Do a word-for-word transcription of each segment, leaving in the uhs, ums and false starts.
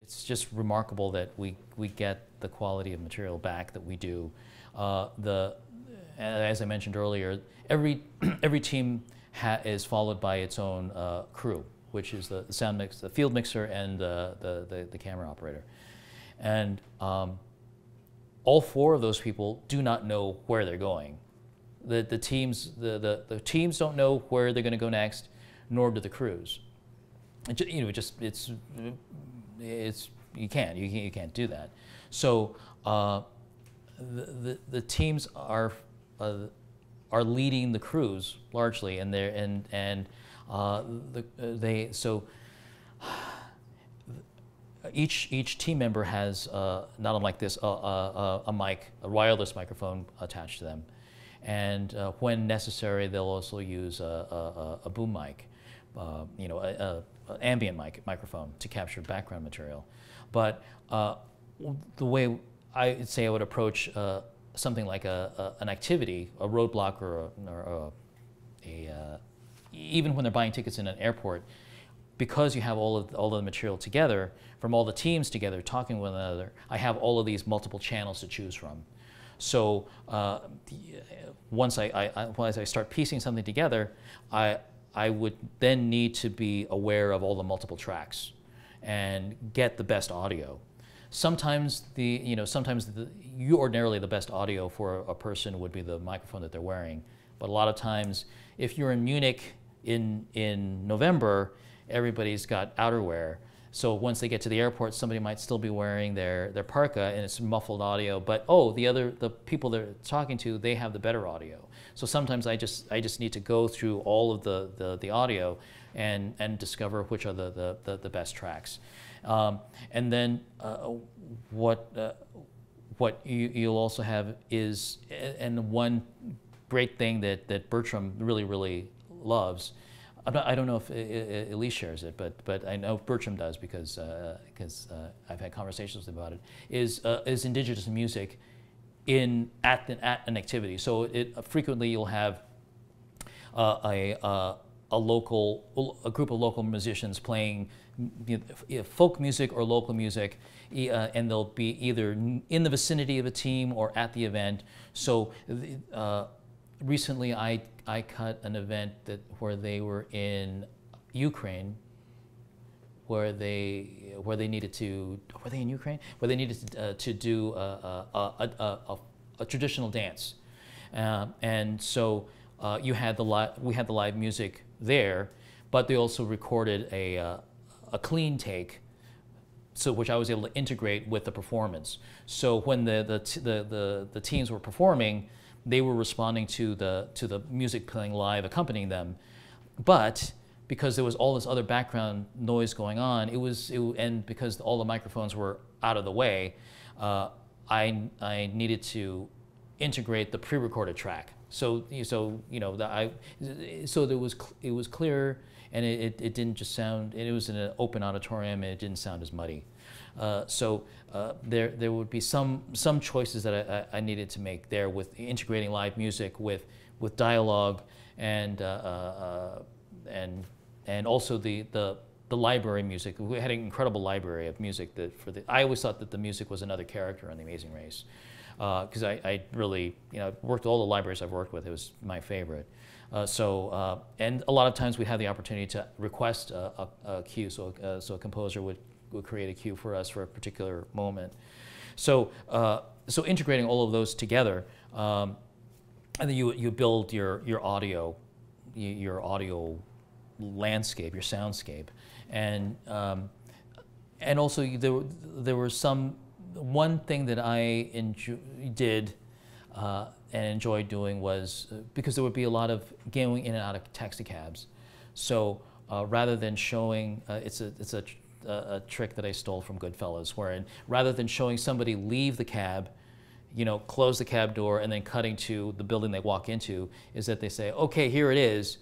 It's just remarkable that we, we get the quality of material back that we do. Uh, the, as I mentioned earlier, every, every team ha is followed by its own uh, crew, which is the, the sound mix, the field mixer, and uh, the, the, the camera operator. And um, all four of those people do not know where they're going. The, the, teams, the, the, the teams don't know where they're going to go next, nor do the crews. It just, you know, it just, it's, it's, you can't, you can't, you can't do that. So uh, the, the, the teams are, uh, are leading the crews largely, and they're, and, and uh, the, they, so each, each team member has, uh, not unlike this, a, a, a mic, a wireless microphone attached to them. And uh, when necessary, they'll also use a, a, a boom mic, uh, you know, a, a ambient mic microphone to capture background material. But uh, the way I would say I would approach uh, something like a, a, an activity, a roadblock, or, a, or a, a uh, even when they're buying tickets in an airport, because you have all of all of the material together from all the teams together talking with one another, I have all of these multiple channels to choose from. So uh, once I, I, I once I start piecing something together, I I would then need to be aware of all the multiple tracks and get the best audio. Sometimes the you know sometimes the, you ordinarily the best audio for a person would be the microphone that they're wearing, but a lot of times if you're in Munich in in November, everybody's got outerwear. So once they get to the airport, somebody might still be wearing their, their parka and it's muffled audio, but oh, the other, the people they're talking to, they have the better audio. So sometimes I just, I just need to go through all of the, the, the audio and, and discover which are the, the, the, the best tracks. Um, and then uh, what, uh, what you, you'll also have is, and one great thing that, that Bertram really, really loves, I'm not, I don't know if Elise shares it, but but I know Bertram does because because uh, uh, I've had conversations about it. Is uh, is indigenous music in at the, at an activity? So it uh, frequently you'll have uh, a uh, a local a group of local musicians playing you know, folk music or local music, uh, and they'll be either in the vicinity of a team or at the event. So. Uh, Recently, I, I cut an event that where they were in Ukraine, where they where they needed to were they in Ukraine where they needed to, uh, to do a, a, a, a, a traditional dance, uh, and so uh, you had the li we had the live music there, but they also recorded a uh, a clean take, so which I was able to integrate with the performance. So when the the t the, the the teams were performing, they were responding to the to the music playing live, accompanying them, but because there was all this other background noise going on, it was it, and because all the microphones were out of the way, uh, I I needed to integrate the pre-recorded track. So so you know the, I so there was it was clear, and it, it, it didn't just sound. It was in an open auditorium, and it didn't sound as muddy. Uh, so uh, there there would be some some choices that I, I needed to make there with integrating live music with with dialogue and uh, uh, and and also the the the library music. We had an incredible library of music that for the I always thought that the music was another character in The Amazing Race, because uh, I, I really you know worked with all the libraries I've worked with. It was my favorite. Uh, so uh, and a lot of times we had the opportunity to request a, a, a cue, so uh, so a composer would. would create a cue for us for a particular moment. So, uh, so integrating all of those together, um, and then you you build your your audio, your audio landscape, your soundscape, and um, and also there there were some one thing that I enjoy, did uh, and enjoyed doing was uh, because there would be a lot of going in and out of taxi cabs, so uh, rather than showing uh, it's a it's a a trick that I stole from Goodfellas, wherein rather than showing somebody leave the cab, you know, close the cab door and then cutting to the building they walk into, is that they say, okay, here it is,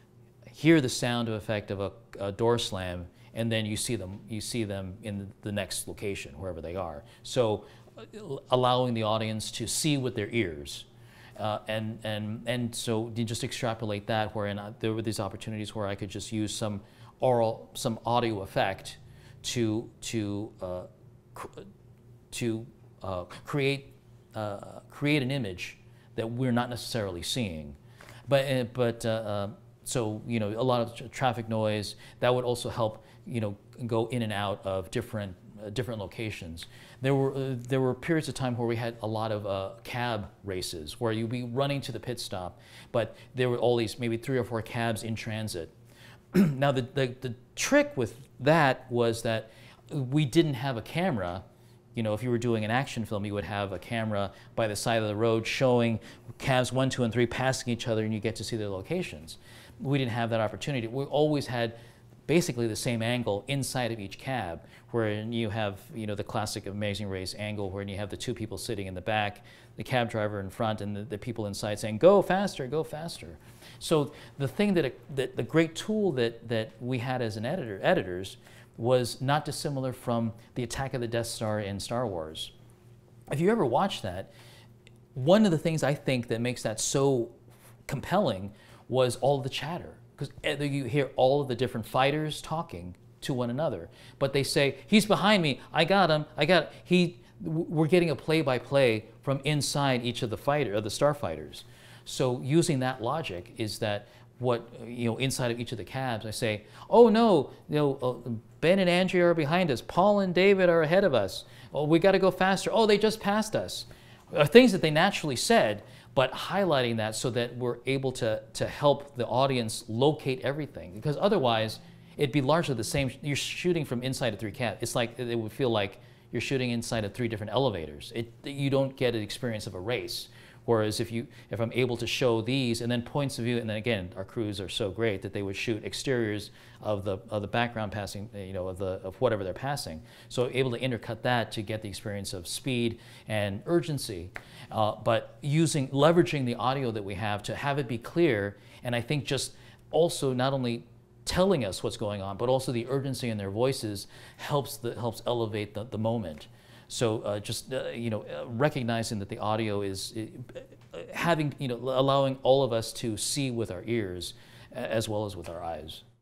hear the sound effect of a, a door slam, and then you see them, you see them in the next location, wherever they are. So uh, allowing the audience to see with their ears. Uh, and, and, and so you just extrapolate that, wherein uh, there were these opportunities where I could just use some oral, some audio effect to to uh, cr to uh, create uh, create an image that we're not necessarily seeing. But uh, but uh, uh, so you know, a lot of tra traffic noise that would also help, you know, go in and out of different uh, different locations. There were uh, there were periods of time where we had a lot of uh, cab races where you'd be running to the pit stop, but there were all these maybe three or four cabs in transit. Now the, the the trick with that was that we didn't have a camera. You know, if you were doing an action film, you would have a camera by the side of the road showing cabs one, two, and three passing each other, and you get to see their locations. We didn't have that opportunity. We always had basically the same angle inside of each cab, where you have, you know, the classic Amazing Race angle, where you have the two people sitting in the back, the cab driver in front, and the, the people inside saying, "Go faster, go faster." So the thing that, it, that the great tool that that we had as an editor, editors, was not dissimilar from the attack of the Death Star in Star Wars. If you ever watch that, one of the things I think that makes that so compelling was all of the chatter. Because you hear all of the different fighters talking to one another. But they say, "He's behind me, I got him, I got," he, we're getting a play-by-play from inside each of the fighter, of the starfighters. So using that logic is that what, you know, inside of each of the cabs, I say, "Oh no, you know, uh, Ben and Andrea are behind us. Paul and David are ahead of us. Oh, we got to go faster. Oh, they just passed us." Uh, things that they naturally said, but highlighting that so that we're able to, to help the audience locate everything. Because otherwise, it'd be largely the same. You're shooting from inside of three cabs. It's like, it would feel like you're shooting inside of three different elevators. It, you don't get an experience of a race. Whereas if you, if I'm able to show these and then points of view, and then again, our crews are so great that they would shoot exteriors of the of the background passing, you know, of the of whatever they're passing. So able to intercut that to get the experience of speed and urgency, uh, but using leveraging the audio that we have to have it be clear, and I think just also not only telling us what's going on, but also the urgency in their voices helps the helps elevate the, the moment. So uh, just, uh, you know, uh, recognizing that the audio is uh, having, you know, allowing all of us to see with our ears as well as with our eyes.